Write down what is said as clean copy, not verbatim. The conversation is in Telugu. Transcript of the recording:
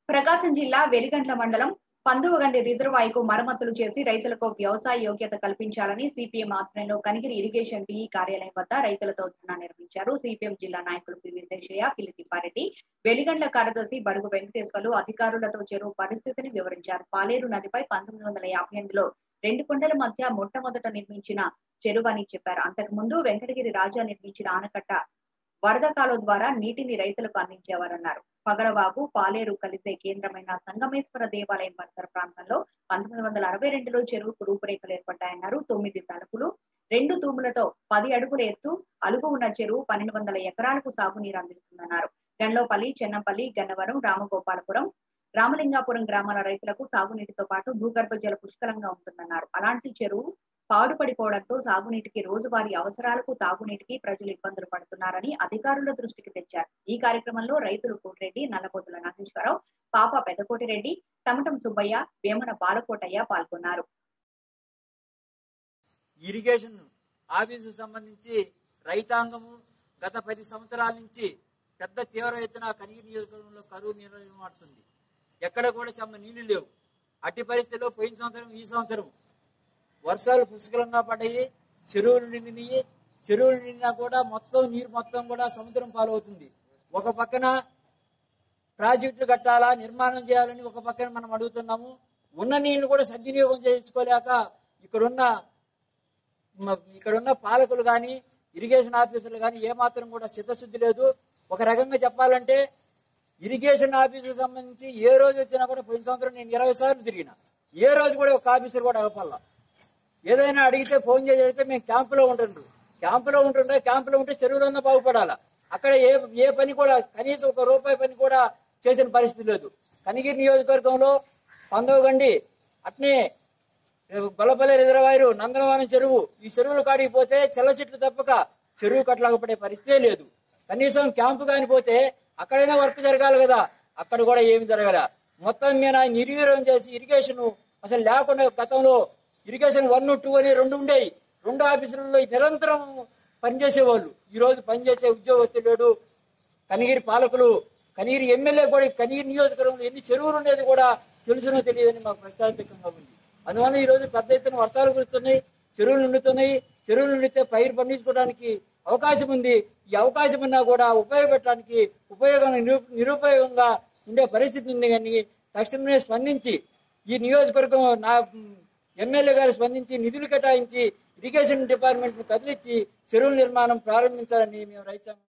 ప్రకాశం జిల్లా వెలిగండ్ల మండలం పందువగండి రిజర్వాయర్కు మరమ్మతులు చేసి రైతులకు వ్యవసాయ యోగ్యత కల్పించాలని సిపిఎం ఆధ్వర్యంలో కనిగిరి ఇరిగేషన్ బిఈ కార్యాలయం వద్ద రైతులతో ధర్నా నిర్వహించారు. సిపిఎం జిల్లా నాయకులు పివి శేషయ్య, పిల్లి తిప్పారెడ్డి, వెలిగండ్ల కార్యదర్శి బడుగు వెంకటేశ్వర్లు అధికారులతో చెరువు పరిస్థితిని వివరించారు. పాలేరు నదిపై 1958లో 2 కొండల మధ్య మొట్టమొదట నిర్మించిన చెరువు అని చెప్పారు. అంతకు ముందు వెంకటగిరి రాజా నిర్మించిన ఆనకట్ట వరద కాలువ ద్వారా నీటిని రైతులకు అందించేవారన్నారు. పగరవాగు, పాలేరు కలిసే కేంద్రమైన సంగమేశ్వర దేవాలయం పరిసర ప్రాంతంలో 1962లో చెరువుకు రూపురేఖలు ఏర్పడ్డాయన్నారు. 9 తలుపులు, 2 తూములతో 10 అడుగుల ఎత్తు, అలుగు ఉన్న చెరువు 1200 ఎకరాలకు సాగునీరు అందిస్తుందన్నారు. గండ్లోపల్లి, చెన్నంపల్లి, గన్నవరం, రామగోపాలపురం, రామలింగాపురం గ్రామాల రైతులకు సాగునీటితో పాటు భూగర్భ జల పుష్కలంగా ఉంటుందన్నారు. అలాంటి చెరువు పాడుపడిపోవడంతో సాగునీటికి, రోజువారీ అవసరాలకు, తాగునీటికి ప్రజలు ఇబ్బందులు పడుతున్నారని అధికారుల దృష్టికి తెచ్చారు. ఈ కార్యక్రమంలో రైతులు కోటిరెడ్డి, నల్లపోతుల నాగేశ్వరరావు, పాప పెద్దకోటిరెడ్డి, తమటం సుబ్బయ్య, వేమన బాలకోటయ్య పాల్గొన్నారు. ఇరిగేషన్ ఆఫీసు సంబంధించి రైతాంగము గత 10 సంవత్సరాల నుంచి పెద్ద తీవ్ర ఎత్తున కనిగిరి నియోజకవర్గంలో కరువు నిర్వహించబడుతుంది. ఎక్కడ కూడా నీళ్లు లేవు. అట్టి పరిస్థితుల్లో పోయిన సంవత్సరం, ఈ సంవత్సరం వర్షాలు పుష్కలంగా పడ్డాయి. చెరువులు నిండినాయి. చెరువులు నిండినా కూడా నీరు మొత్తం కూడా సముద్రం పాలవుతుంది. ఒక పక్కన ప్రాజెక్టులు కట్టాలా, నిర్మాణం చేయాలని ఒక పక్కన మనం అడుగుతున్నాము. ఉన్న నీళ్లు కూడా సద్వినియోగం చేసుకోలేక ఇక్కడున్న పాలకులు కానీ, ఇరిగేషన్ ఆఫీసర్లు కానీ ఏమాత్రం కూడా చిత్తశుద్ధి లేదు. ఒక రకంగా చెప్పాలంటే ఇరిగేషన్ ఆఫీసుకు సంబంధించి ఏ రోజు వచ్చినా కూడా, పోయిన సంవత్సరం నేను 20 సార్లు తిరిగిన, ఏ రోజు కూడా ఒక ఆఫీసర్ కూడా అవ్వపల్లా. ఏదైనా అడిగితే ఫోన్ చేసి అడిగితే మేము క్యాంపులో ఉంటే చెరువులో బాగుపడాలా. అక్కడ ఏ పని కూడా, కనీసం ఒక రూపాయి పని కూడా చేసిన పరిస్థితి లేదు. కనిగిరి నియోజకవర్గంలో పందవగండి, అట్నే గొల్లపల్లి రిజర్వాయరు, నందనవనం చెరువు, ఈ చెరువులు కాడికి పోతే చెల్ల చెట్లు తప్పక చెరువు కట్టలేకపోయే పరిస్థితే లేదు. కనీసం క్యాంపు కానిపోతే అక్కడైనా వర్క్ జరగాలి కదా, అక్కడ కూడా ఏమి జరగల. మొత్తం మీద నిర్వీర్యం చేసి ఇరిగేషన్ అసలు లేకుండా, గతంలో ఇరిగేషన్ 1, 2 అని 2 ఉండేవి. 2 ఆఫీసులలో నిరంతరం పనిచేసేవాళ్ళు. ఈరోజు పనిచేసే ఉద్యోగస్తులు లేడు. కనిగిరి పాలకులు, కనిగిరి ఎమ్మెల్యే కూడా కనిగిరి నియోజకవర్గంలో ఎన్ని చెరువులు ఉండేది కూడా తెలుసునో తెలియదని మాకు ప్రశ్నార్థకంగా ఉంది. అందువల్ల ఈరోజు పెద్ద ఎత్తున వర్షాలు కురుస్తున్నాయి, చెరువులు నిండుతున్నాయి. చెరువులు నిండితే పైరు పండించుకోవడానికి అవకాశం ఉంది. ఈ అవకాశం ఉన్నా కూడా ఉపయోగపెట్టడానికి నిరుపయోగంగా ఉండే పరిస్థితి ఉంది. కానీ తక్షణమే స్పందించి ఈ నియోజకవర్గం ఎమ్మెల్యే గారు స్పందించి నిధులు కేటాయించి ఇరిగేషన్ డిపార్ట్మెంట్ను కదిలించి చెరువుల నిర్మాణం ప్రారంభించాలని మేము రైతు